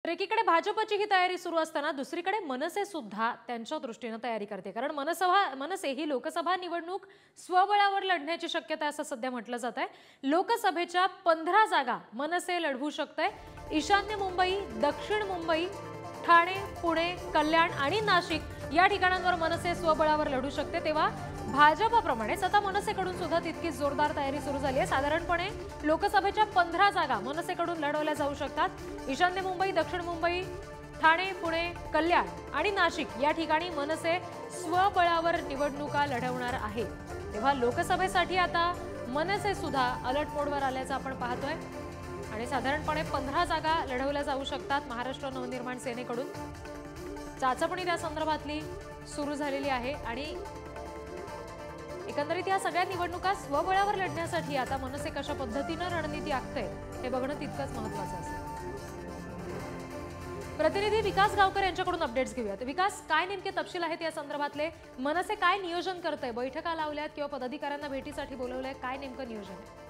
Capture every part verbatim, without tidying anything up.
तर एकीकडे भाजपची ही तयारी सुरू असताना दुसरीकडे मनसे सुद्धा त्यांच्या दृष्टीने तयारी करते, कारण मनसभा मनसे ही लोकसभा निवडणूक स्वबळावर लढण्याची शक्यता असं सध्या म्हटलं जात आहे। लोकसभेच्या पंधरा जागा मनसे लढवू शकते। ईशान्य मुंबई, दक्षिण मुंबई, ठाणे, पुणे, कल्याण आणि नाशिक या ठिकाणांवर मनसे स्वबळावर लढू शकते। तेव्हा भाजपप्रमाणेच आता मनसेकडून सुद्धा तितकीच जोरदार तयारी सुरू झाली आहे। साधारणपणे लोकसभेच्या पंधरा जागा मनसेकडून लढवल्या जाऊ शकतात। ईशान्य मुंबई, दक्षिण मुंबई, ठाणे, पुणे, कल्याण आणि नाशिक या ठिकाणी मनसे स्वबळावर निवडणुका लढवणार आहे। तेव्हा लोकसभेसाठी आता मनसे सुद्धा अलर्ट मोडवर आल्याचं आपण पाहतोय आणि साधारणपणे पंधरा जागा लढवल्या जाऊ शकतात। महाराष्ट्र नवनिर्माण सेनेकडून चाचपणी त्या संदर्भातली सुरू झालेली आहे आणि एकंदरीत या सगळ्या निवडणुका स्वबळावर लढण्यासाठी आता मनसे कशा पद्धतीने रणनीती आखते हे बघणं तितकंच महत्त्वाचं असेल। प्रतिनिधी विकास गावकर यांच्याकडून अपडेट्स घेऊयात। विकास, काय नेमके तपशील आहेत या संदर्भातले? मनसे काय नियोजन करतंय? बैठका लावल्यात किंवा पदाधिकाऱ्यांना भेटीसाठी बोलवलंय? काय नेमकं नियोजन आहे?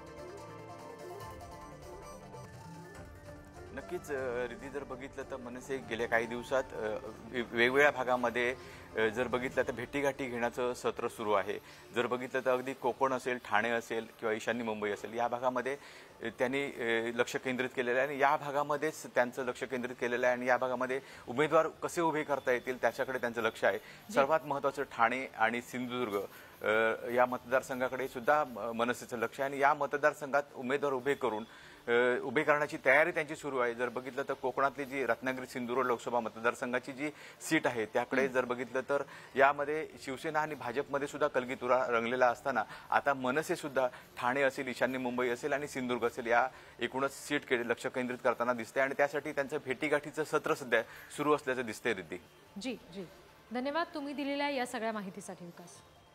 नक्कीच रिधी, जर बघितलं तर मनसे गेल्या काही दिवसात वेगवेगळ्या भागामध्ये जर बघितलं तर भेटीगाठी घेण्याचं सत्र सुरू आहे। जर बघितलं तर अगदी कोकण असेल, ठाणे असेल किंवा ईशान्य मुंबई असेल या भागामध्ये त्यांनी लक्ष केंद्रित केलेलं आहे आणि या भागामध्येच त्यांचं लक्ष केंद्रित केलेलं आहे आणि या भागामध्ये उमेदवार कसे उभे करता येतील त्याच्याकडे त्यांचं लक्ष आहे। सर्वात महत्त्वाचं ठाणे आणि सिंधुदुर्ग या मतदारसंघाकडे सुद्धा मनसेचं लक्ष आहे आणि या मतदारसंघात उमेदवार उभे करून उभे करण्याची तयारी त्यांची सुरू आहे। जर बघितलं तर कोकणातली जी रत्नागिरी सिंधुदुर्ग लोकसभा मतदारसंघाची जी सीट आहे त्याकडे जर बघितलं तर यामध्ये शिवसेना आणि भाजपमध्ये सुद्धा कलगीतुरा रंगलेला असताना आता मनसे सुद्धा ठाणे असेल, ईशान्य मुंबई असेल आणि सिंधुदुर्ग असेल या एकूणच सीटकडे लक्ष केंद्रित करताना दिसते आणि त्यासाठी त्यांचं भेटीगाठीचं सत्र सध्या सुरू असल्याचं दिसतंय रिद्धी। जी जी धन्यवाद तुम्ही दिलेल्या या सगळ्या माहितीसाठी विकास।